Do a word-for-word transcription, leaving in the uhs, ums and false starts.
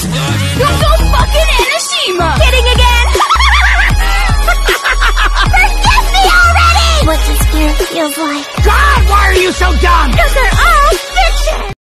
Don't go fucking Enoshima! Kidding again? Forgive me already! What this fear feels like. God, why are you so dumb? Because they're all